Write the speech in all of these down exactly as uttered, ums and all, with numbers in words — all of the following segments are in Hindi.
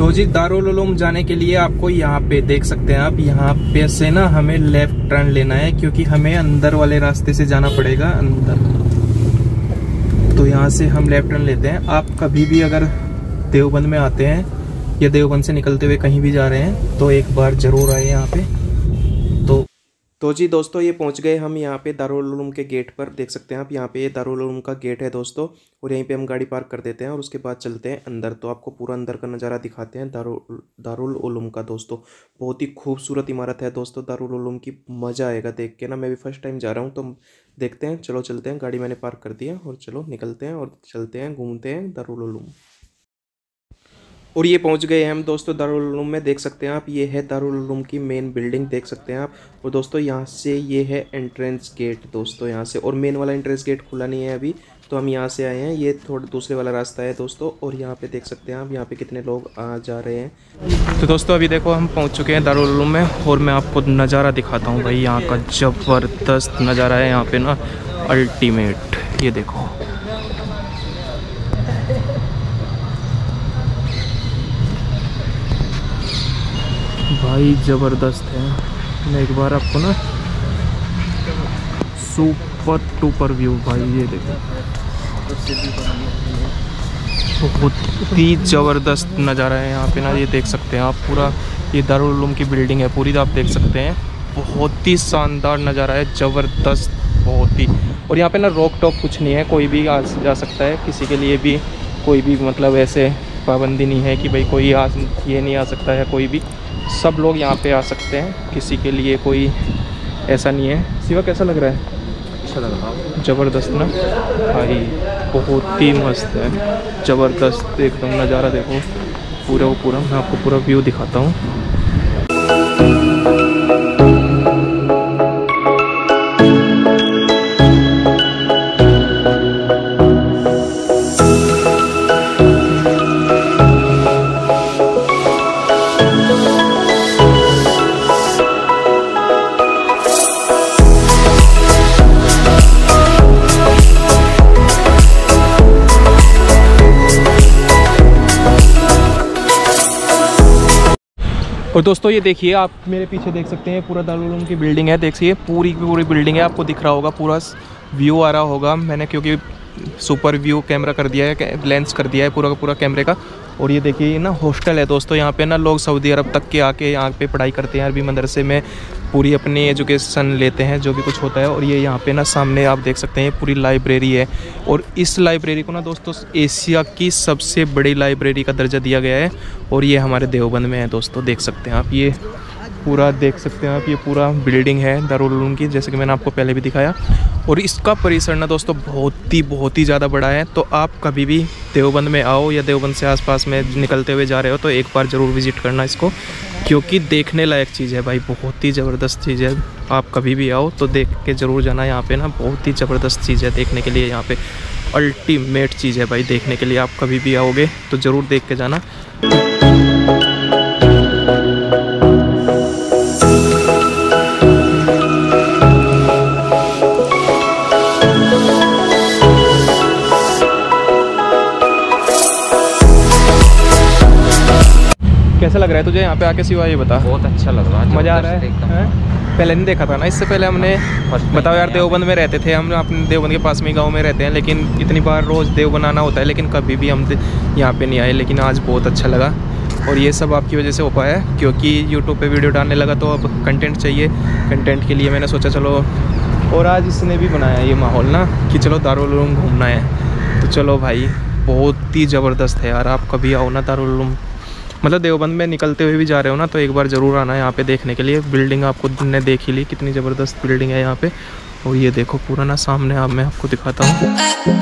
तो जी दारुल उलूम जाने के लिए आपको यहाँ पे देख सकते हैं आप, यहाँ पे से ना हमें लेफ्ट टर्न लेना है क्योंकि हमें अंदर वाले रास्ते से जाना पड़ेगा अंदर। तो यहाँ से हम लेफ्ट टर्न लेते हैं। आप कभी भी अगर देवबंद में आते हैं या देवबंद से निकलते हुए कहीं भी जा रहे हैं तो एक बार जरूर आए यहाँ पे। तो तो जी दोस्तों ये पहुंच गए हम यहाँ पे दारुल उलूम के गेट पर। देख सकते हैं आप यहाँ पे ये दारुल उलूम का गेट है दोस्तों, और यहीं पे हम गाड़ी पार्क कर देते हैं और उसके बाद चलते हैं अंदर। तो आपको पूरा अंदर का नज़ारा दिखाते हैं दारुल दारुल उलूम का दोस्तों। बहुत ही खूबसूरत इमारत है दोस्तों दारुल उलूम की, मज़ा आएगा देख के ना। मैं भी फर्स्ट टाइम जा रहा हूँ तो देखते हैं, चलो चलते हैं। गाड़ी मैंने पार्क कर दिया और चलो निकलते हैं और चलते हैं, घूमते हैं दारुल उलूम। और ये पहुंच गए हम दोस्तों दारुल उलूम में। देख सकते हैं आप ये है दारुल उलूम की मेन बिल्डिंग, देख सकते हैं आप। और दोस्तों यहाँ से ये है एंट्रेंस गेट दोस्तों यहाँ से, और मेन वाला एंट्रेंस गेट खुला नहीं है अभी, तो हम यहाँ से आए हैं। ये थोड़ा दूसरे वाला रास्ता है दोस्तों। और यहाँ पे देख सकते हैं आप यहाँ पे कितने लोग आ जा रहे हैं। तो दोस्तों अभी देखो हम पहुँच चुके हैं दारुल उलूम में, और मैं आपको नज़ारा दिखाता हूँ भाई। यहाँ का ज़बरदस्त नज़ारा है यहाँ पे ना, अल्टीमेट। ये देखो भाई ज़बरदस्त है। मैं एक बार आपको ना सुपर टूपर व्यू भाई, ये देखो बहुत ही ज़बरदस्त नज़ारा है यहाँ पे ना। ये देख सकते हैं आप पूरा, ये दारुल उलूम की बिल्डिंग है पूरी, आप देख सकते हैं। बहुत ही शानदार नज़ारा है, ज़बरदस्त बहुत ही। और यहाँ पे ना रोक टोक कुछ नहीं है, कोई भी आ जा सकता है, किसी के लिए भी कोई भी मतलब ऐसे पाबंदी नहीं है कि भाई कोई आ ये नहीं आ सकता है, कोई भी सब लोग यहाँ पे आ सकते हैं, किसी के लिए कोई ऐसा नहीं है। सिवा कैसा लग रहा है? अच्छा लग रहा है, ज़बरदस्त ना भाई, बहुत ही मस्त है, ज़बरदस्त एकदम नज़ारा। देखो पूरा वो पूरा, मैं आपको पूरा व्यू दिखाता हूँ। और दोस्तों ये देखिए आप मेरे पीछे देख सकते हैं, पूरा दारुल उलूम की बिल्डिंग है। देखिए पूरी की पूरी बिल्डिंग है, आपको दिख रहा होगा, पूरा व्यू आ रहा होगा। मैंने क्योंकि सुपर व्यू कैमरा कर दिया है, लेंस कर दिया है पूरा का पूरा कैमरे का। और ये देखिए ना हॉस्टल है दोस्तों, यहाँ पे ना लोग सऊदी अरब तक के आके यहाँ पे पढ़ाई करते हैं, अरबी मदरसे में पूरी अपनी एजुकेशन लेते हैं, जो भी कुछ होता है। और ये यहाँ पे ना सामने आप देख सकते हैं पूरी लाइब्रेरी है, और इस लाइब्रेरी को ना दोस्तों एशिया की सबसे बड़ी लाइब्रेरी का दर्जा दिया गया है। और ये हमारे देवबंद में है दोस्तों, देख सकते हैं आप। ये पूरा देख सकते हैं आप, ये पूरा बिल्डिंग है दारुल उलूम की, जैसे कि मैंने आपको पहले भी दिखाया। और इसका परिसर ना दोस्तों बहुत ही बहुत ही ज़्यादा बड़ा है। तो आप कभी भी देवबंद में आओ या देवबंद से आसपास में निकलते हुए जा रहे हो तो एक बार ज़रूर विज़िट करना इसको, क्योंकि देखने लायक चीज़ है भाई, बहुत ही ज़बरदस्त चीज़ है। आप कभी भी आओ तो देख के ज़रूर जाना, यहाँ पे ना बहुत ही ज़बरदस्त चीज़ है देखने के लिए, यहाँ पे अल्टीमेट चीज़ है भाई देखने के लिए। आप कभी भी आओगे तो ज़रूर देख के जाना। कैसा लग रहा है तुझे यहाँ पे आके सिवा, ये बता? बहुत अच्छा लग रहा है, मज़ा आ रहा है, है? पहले नहीं देखा था ना इससे पहले हमने, बताओ यार देवबंद में रहते थे हम, अपने देवबंद के पास में गांव में रहते हैं, लेकिन इतनी बार रोज़ देवबंद आना होता है, लेकिन कभी भी हम यहाँ पे नहीं आए। लेकिन आज बहुत अच्छा लगा, और ये सब आपकी वजह से हो पाया है, क्योंकि यूट्यूब पे वीडियो डालने लगा तो अब कंटेंट चाहिए। कंटेंट के लिए मैंने सोचा चलो, और आज इसने भी बनाया ये माहौल ना कि चलो दारुल उलूम घूमना है, तो चलो भाई बहुत ही ज़बरदस्त है यार। आप कभी आओ ना दारुल उलूम, मतलब देवबंद में निकलते हुए भी जा रहे हो ना तो एक बार ज़रूर आना यहाँ पे देखने के लिए। बिल्डिंग आपको ने देख ही ली, कितनी ज़बरदस्त बिल्डिंग है यहाँ पे। और ये देखो पूरा ना सामने आप, मैं आपको दिखाता हूँ।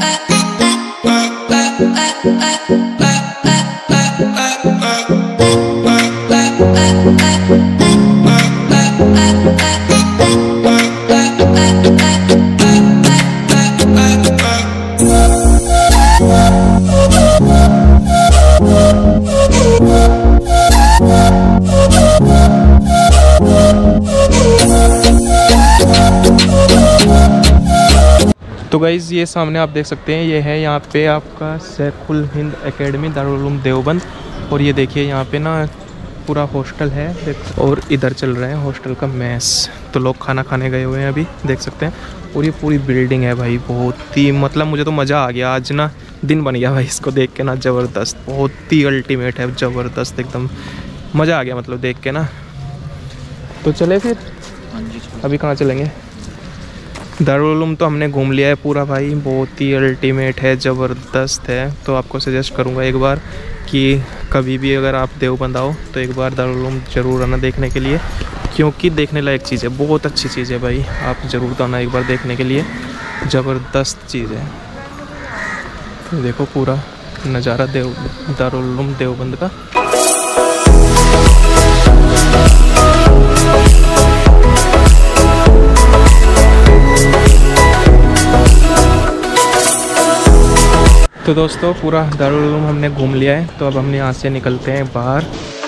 तो गाइज़ ये सामने आप देख सकते हैं, ये है यहाँ पे आपका सैफुल हिंद एकेडमी दारुल उलूम देवबंद। और ये देखिए यहाँ पे ना पूरा हॉस्टल है देख, और इधर चल रहे हैं हॉस्टल का मैस। तो लोग खाना खाने गए हुए हैं अभी, देख सकते हैं। और ये पूरी बिल्डिंग है भाई, बहुत ही मतलब मुझे तो मज़ा आ गया आज ना, दिन बन गया भाई इसको देख के ना, ज़बरदस्त, बहुत ही अल्टीमेट है, ज़बरदस्त एकदम मज़ा आ गया मतलब देख के ना। तो चले फिर, अभी कहाँ चलेंगे? दारुल उलूम तो हमने घूम लिया है पूरा भाई, बहुत ही अल्टीमेट है, ज़बरदस्त है। तो आपको सजेस्ट करूँगा एक बार कि कभी भी अगर आप देवबंद आओ तो एक बार दारुल उलूम ज़रूर आना देखने के लिए, क्योंकि देखने लायक चीज़ है, बहुत अच्छी चीज़ है भाई। आप ज़रूर आना एक बार देखने के लिए, ज़बरदस्त चीज़ है। तो देखो पूरा नज़ारा देव दारुल उलूम देवबंद का। तो दोस्तों पूरा दारुल उलूम हमने घूम लिया है, तो अब हम यहाँ से निकलते हैं बाहर।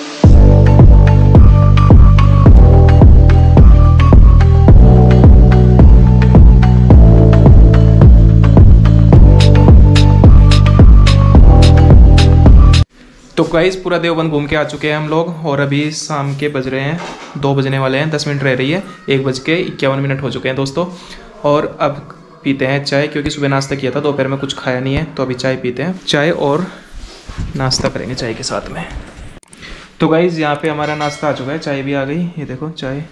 तो गाइस पूरा देवबंद घूम के आ चुके हैं हम लोग, और अभी शाम के बज रहे हैं, दो बजने वाले हैं, दस मिनट रह रही है, एक बज के इक्यावन मिनट हो चुके हैं दोस्तों। और अब पीते हैं चाय, क्योंकि सुबह नाश्ता किया था, दोपहर में कुछ खाया नहीं है, तो अभी चाय पीते हैं, चाय और नाश्ता करेंगे चाय के साथ में। तो गाइस यहाँ पे हमारा नाश्ता आ चुका है, चाय भी आ गई, ये देखो चाय,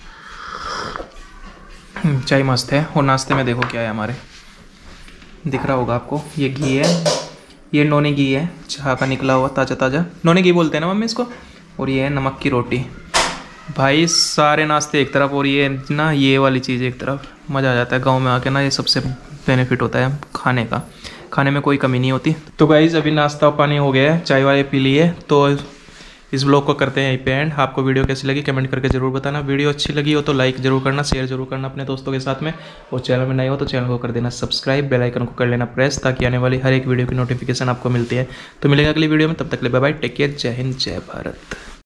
चाय मस्त है। और नाश्ते में देखो क्या है हमारे, दिख रहा होगा आपको, ये घी है, ये नोनी घी है, चाह का निकला हुआ ताज़ा ताज़ा, नोनी घी बोलते हैं ना मम्मी इसको। और ये है नमक की रोटी भाई, सारे नाश्ते एक तरफ और ये ना ये वाली चीज़ एक तरफ। मज़ा आ जाता है गांव में आके ना, ये सबसे बेनिफिट होता है खाने का, खाने में कोई कमी नहीं होती। तो गाइज़ अभी नाश्ता पानी हो गया है, चाय वाय पी लिए, तो इस ब्लॉग को करते हैं यहीं पे एंड। आपको वीडियो कैसी लगी कमेंट करके जरूर बताना, वीडियो अच्छी लगी हो तो लाइक जरूर करना, शेयर जरूर करना अपने दोस्तों के साथ में, और चैनल में नए हो तो चैनल को कर देना सब्सक्राइब, बेल आइकन को कर लेना प्रेस, ताकि आने वाली हर एक वीडियो की नोटिफिकेशन आपको मिलती है। तो मिलेगा अगली वीडियो में, तब तक के लिए बाय बाय, टेक केयर, जय हिंद, जय भारत।